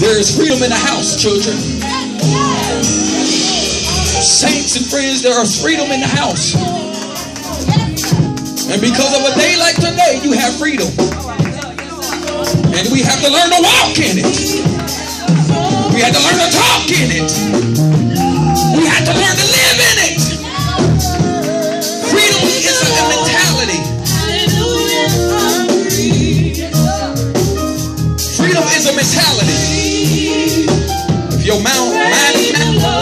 There is freedom in the house, children. Saints and friends, there is freedom in the house. And because of a day like today, you have freedom. And we have to learn to walk in it. We have to learn to talk in it. We have to learn to live in it. Freedom is a mentality. Freedom is a mentality. If your mind is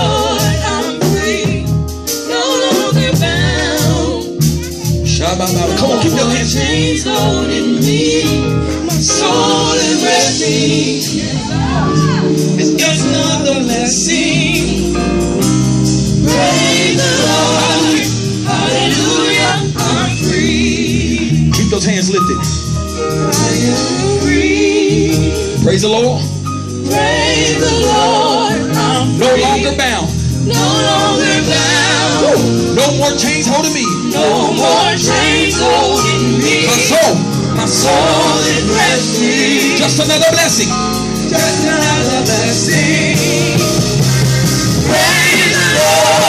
come on, keep your hands. Chains holding me, my soul is resting. It's just another blessing. Praise the Lord, hallelujah, I'm free. Keep those hands lifted. I am free. Praise the Lord. Praise the Lord, I'm free. No longer bound. No longer bound. No more chains holding me. No more chains holding me. My soul is resting. Just another blessing. Just another blessing. Praise the Lord.